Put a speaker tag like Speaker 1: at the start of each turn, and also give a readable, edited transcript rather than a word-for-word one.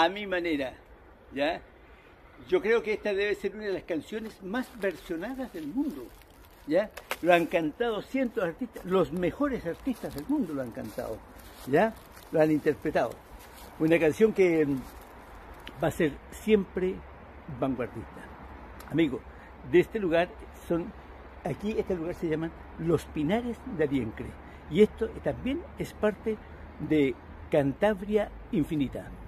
Speaker 1: a mi manera, ¿ya? Yo creo que esta debe ser una de las canciones más versionadas del mundo, ¿ya? Lo han cantado cientos de artistas, los mejores artistas del mundo lo han cantado, ¿ya? Lo han interpretado. Una canción que va a ser siempre vanguardista. Amigo, de este lugar este lugar se llama Los Pinares de Ariengre, y esto también es parte de Cantabria Infinita.